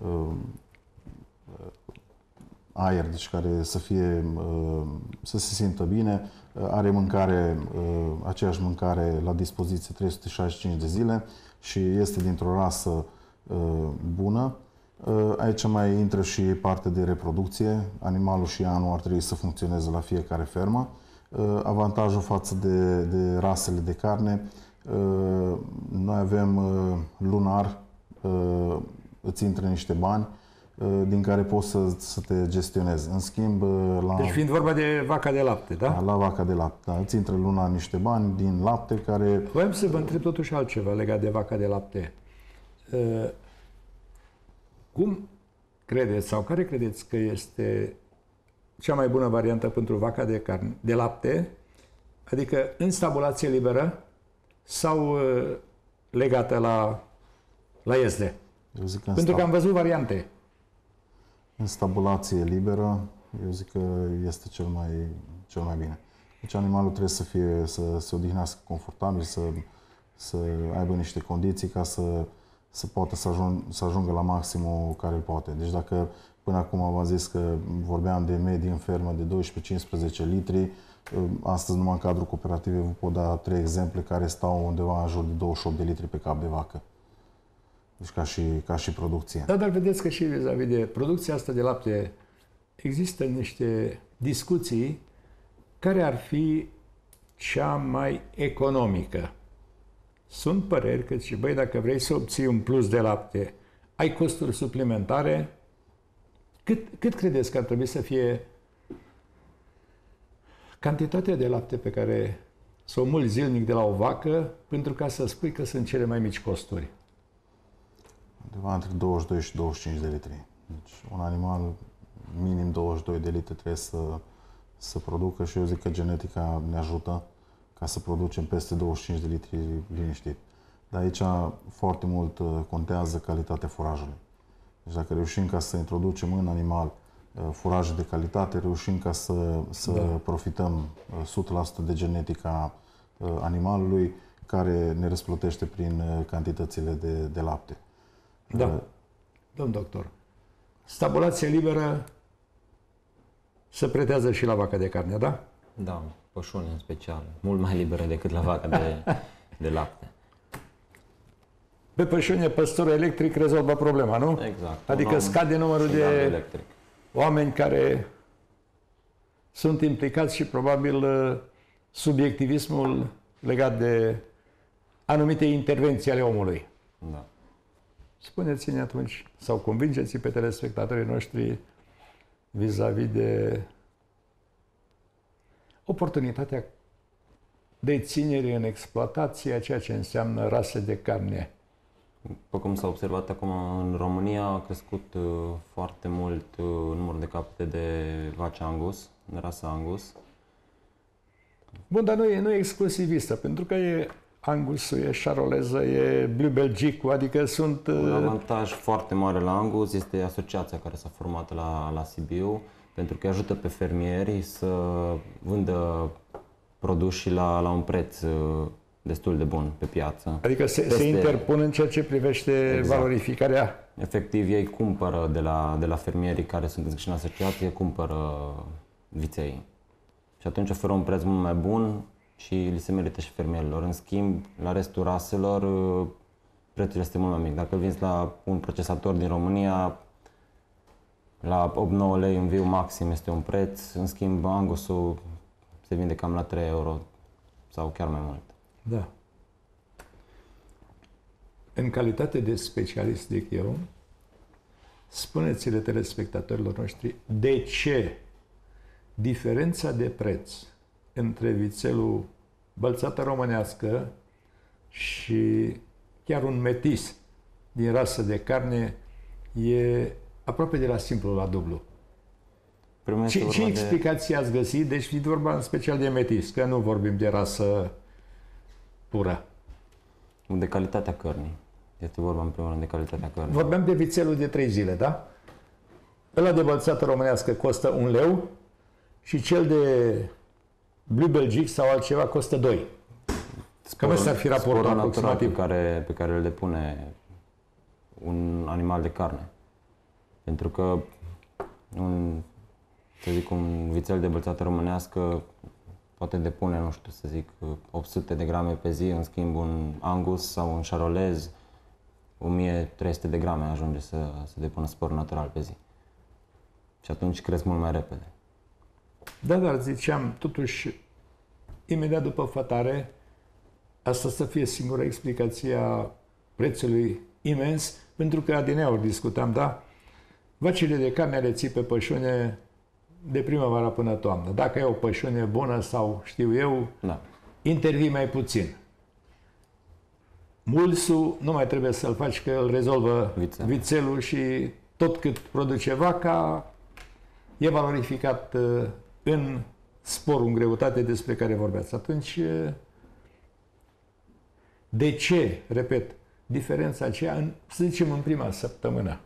aer, deci care să fie, uh, să se simtă bine, are mâncare, uh, aceeași mâncare la dispoziție trei sute șaizeci și cinci de zile și este dintr-o rasă uh, bună. Aici mai intră și partea de reproducție. Animalul și anul ar trebui să funcționeze la fiecare fermă. Avantajul față de, de rasele de carne, noi avem lunar, îți intră niște bani din care poți să, să te gestionezi. În schimb, la... Deci fiind vorba de vaca de lapte, da? Da, la vaca de lapte, da. Îți intră lunar niște bani din lapte care... Voiam să vă întreb totuși altceva legat de vaca de lapte. Cum credeți sau care credeți că este cea mai bună variantă pentru vaca de carne, de lapte, adică în stabulație liberă sau legată la, la iezde? Eu zic că pentru că am văzut variante. În stabulație liberă, eu zic că este cel mai, cel mai bine. Deci animalul trebuie să fie, să se odihnească confortabil, să, să aibă niște condiții ca să să poată să, ajung, să ajungă la maximul care îl poate. Deci dacă până acum v-am zis că vorbeam de medii în fermă de doisprezece cincisprezece litri, astăzi numai în cadrul cooperativei vă pot da trei exemple care stau undeva în jur de douăzeci și opt de litri pe cap de vacă. Deci ca și, ca și producție. Da, dar vedeți că și vis-a-vis de producția asta de lapte există niște discuții care ar fi cea mai economică. Sunt păreri că, și băi, dacă vrei să obții un plus de lapte, ai costuri suplimentare, cât, cât credeți că ar trebui să fie cantitatea de lapte pe care să o mulți zilnic de la o vacă, pentru ca să spui că sunt cele mai mici costuri? Undeva între douăzeci și doi și douăzeci și cinci de litri. Deci un animal minim douăzeci și doi de litri trebuie să, să producă și eu zic că genetica ne ajută ca să producem peste douăzeci și cinci de litri liniștit. Dar aici foarte mult contează calitatea furajului. Deci dacă reușim ca să introducem în animal furaje de calitate, reușim ca să, să da. profităm o sută la sută de genetica animalului, care ne răsplătește prin cantitățile de, de lapte. Da. Domn doctor, stabulație liberă se pretează și la vaca de carne, da? Da, pășuni în special. Mult mai liberă decât la vaca de, de lapte. Pe pășune, păstorul electric rezolvă problema, nu? Exact. Adică om, scade numărul de electric. oameni care sunt implicați și probabil subiectivismul legat de anumite intervenții ale omului. Da. spuneți-ne atunci, sau convingeți pe telespectatorii noștri vis-a-vis -vis de oportunitatea de ținere în exploatație a ceea ce înseamnă rase de carne. După cum s-a observat acum, în România a crescut uh, foarte mult uh, numărul de capete de vaci Angus, de rasă Angus. Bun, dar nu e, nu e exclusivistă, pentru că e Angus, e șaroleză, e Blue Belgic, adică sunt... Uh... Un avantaj foarte mare la Angus este asociația care s-a format la, la Sibiu, pentru că ajută pe fermieri să vândă produși la, la un preț uh, destul de bun pe piață. Adică se, Peste... se interpun în ceea ce privește exact. valorificarea. Efectiv, ei cumpără de la, de la fermierii care sunt înscriși în asociație, cumpără viței. Și atunci oferă un preț mult mai bun și li se merită și fermierilor. În schimb, la restul raselor, prețul este mult mai mic. Dacă îl vinzi la un procesator din România, la opt nouă lei în viu maxim este un preț. În schimb, Angusul se vinde cam la trei euro sau chiar mai mult. Da. În calitate de specialist, zic eu, spuneți-le telespectatorilor noștri de ce diferența de preț între vițelul bălțată românească și chiar un metis din rasă de carne e aproape de la simplu la dublu. Ce, ce explicație de... ați găsit? Deci e vorba în special de metis, că nu vorbim de rasă pură. De calitatea cărnii. Este vorba în primul rând de calitatea cărnii. Vorbeam de vițelul de trei zile, da? Ăla de bălțată românească costă un leu și cel de Blue Belgic sau altceva costă doi. Cam ăsta ar fi raportul aproximativ pe care, pe care îl depune un animal de carne. Pentru că un, să zic, un vițel de bălțată românească poate depune, nu știu, să zic, opt sute de grame pe zi, în schimb un Angus sau un șarolez, o mie trei sute de grame ajunge să, să depună spor natural pe zi. Și atunci cresc mult mai repede. Da, dar ziceam, totuși, imediat după fătare, asta să fie singura explicație a prețului imens, pentru că adineauri discutam, da? Vacile de carne le ții pe pășune de primăvară până toamnă. Dacă e o pășune bună sau știu eu, da. intervii mai puțin. Mulsul nu mai trebuie să-l faci, că îl rezolvă Vițel. vițelul și tot cât produce vaca e valorificat în sporul, în greutate despre care vorbeați. Atunci, de ce, repet, diferența aceea, în, să zicem, în prima săptămână?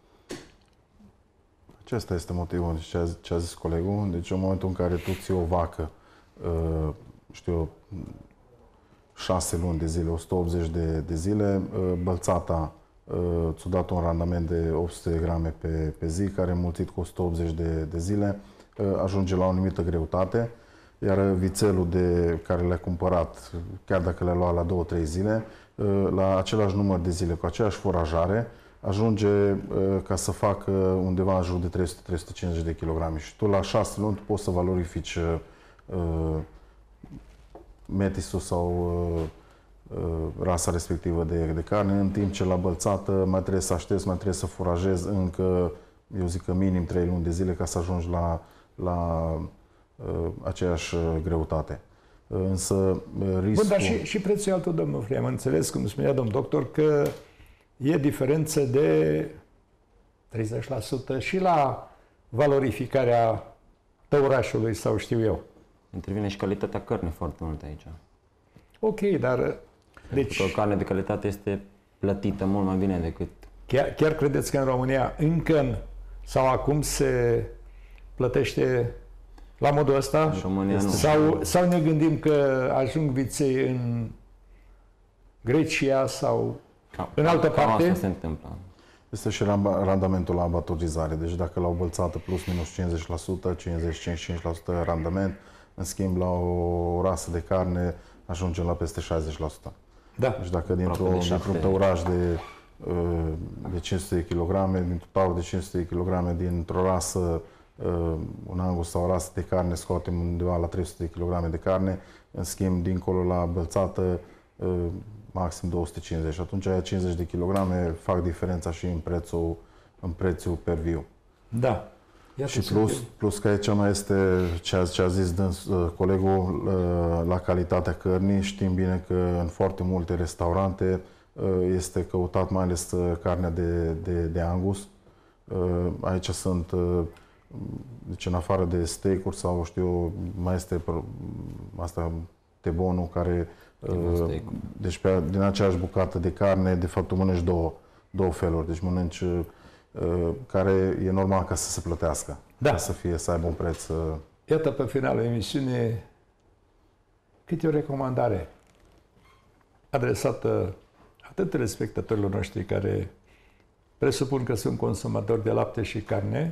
Acesta este motivul, ce a, ce a zis colegul. Deci în momentul în care tu ții o vacă, știu eu, șase luni de zile, o sută optzeci de, de zile, bălțata ți-a dat un randament de opt sute de grame pe, pe zi, care mulțit cu o sută optzeci de, de zile, ajunge la o anumită greutate, iar vițelul de care le-a cumpărat, chiar dacă le-a luat la două trei zile, la același număr de zile, cu aceeași forajare, ajunge ca să facă undeva în jur de trei sute trei sute cincizeci de kilograme. Și tu la șase luni poți să valorifici uh, metisul sau uh, rasa respectivă de, de carne, în timp ce la bălțată mai trebuie să aștepți, mai trebuie să forajezi încă, eu zic că minim trei luni de zile ca să ajungi la, la uh, aceeași greutate. Însă riscul... Bun, dar și, și prețul e altul, domnul Frei. Am înțeles, cum spunea domnul doctor, că e diferență de treizeci la sută și la valorificarea tăurașului sau știu eu. Intervine și calitatea cărnii foarte mult aici. Ok, dar... Deci, o carne de calitate este plătită mult mai bine decât... Chiar, chiar credeți că în România încă sau acum se plătește la modul ăsta? În România nu. Sau, sau ne gândim că ajung viței în Grecia sau Cam, în altă cam parte? Asta se întâmplă. Este și randamentul la abatorizare. Deci dacă la o bălțată plus minus cincizeci la sută, cincizeci cincizeci și cinci la sută randament, în schimb la o rasă de carne ajungem la peste șaizeci la sută. Da. Deci dacă dintr-un de dintr tăuraș de, de cinci sute de kilograme, dintr-un taur de cinci sute de kilograme, dintr-o rasă, un Angus sau o rasă de carne, scoatem undeva la trei sute de kilograme de carne, în schimb, dincolo la bălțată, maxim două sute cincizeci. Și atunci aia cincizeci de kilograme fac diferența și în prețul, în prețul per view. Da. Iată și plus, plus că aici mai este ce a, ce a zis dâns, uh, colegul uh, la calitatea cărnii. Știm bine că în foarte multe restaurante uh, este căutat mai ales uh, carnea de, de, de Angus. Uh, aici sunt, uh, deci în afară de steak-uri sau știu, mai este asta, tebonul care, uh, deci pe, din aceeași bucată de carne, de fapt tu mănânci două, două feluri. Deci mănânci uh, care e normal ca să se plătească, da. Ca să fie, să aibă un preț. Iată, pe finalul emisiunii, câte o recomandare adresată atât telespectatorilor noștri care presupun că sunt consumatori de lapte și carne,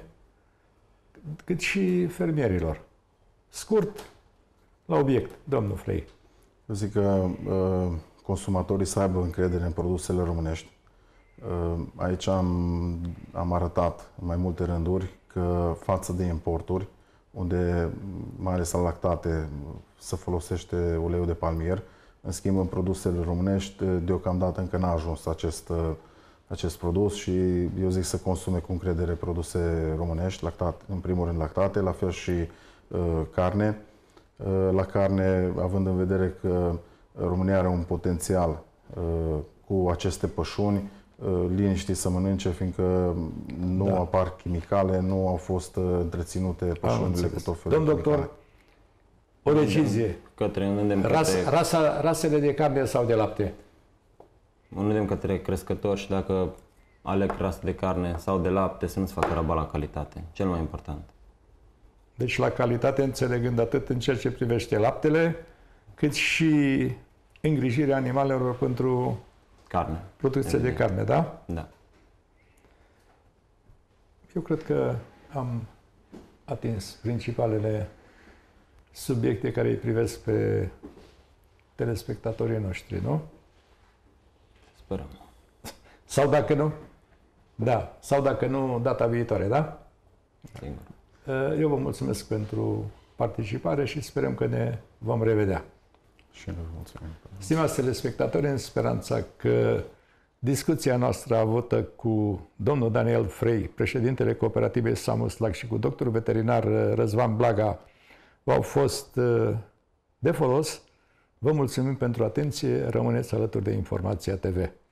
cât și fermierilor. Scurt, la obiect, domnul Frei. Eu zic că uh, consumatorii să aibă încredere în produsele românești. Aici am, am arătat în mai multe rânduri că față de importuri, unde mai ales la lactate se folosește uleiul de palmier, în schimb în produsele românești deocamdată încă n-a ajuns acest, acest produs și eu zic să consume cu încredere produse românești, lactate, în primul rând lactate, la fel și uh, carne. Uh, la carne, având în vedere că România are un potențial uh, cu aceste pășuni, liniștit să mănânce, fiindcă nu da. apar chimicale, nu au fost întreținute pășunile cu tot felul de Domn doctor, o decizie. Către un îndemn Ras, către... rasa, rasele de carne sau de lapte? Un îndemn către crescători și dacă aleg rasă de carne sau de lapte, să nu-ți facă rabat la calitate. Cel mai important. Deci la calitate înțelegând atât în ceea ce privește laptele, cât și îngrijirea animalelor pentru carne. Producție de carne, da? Da. Eu cred că am atins principalele subiecte care îi privesc pe telespectatorii noștri, nu? Sperăm. Sau dacă nu? Da. Sau dacă nu, data viitoare, da? Sigur. Eu vă mulțumesc pentru participare și sperăm că ne vom revedea. Și noi vă mulțumim. Stimați telespectatori, în speranța că discuția noastră avută cu domnul Daniel Frei, președintele Cooperativei Samuslac, și cu doctorul veterinar Răzvan Blaga v-au fost de folos. Vă mulțumim pentru atenție. Rămâneți alături de Informația T V.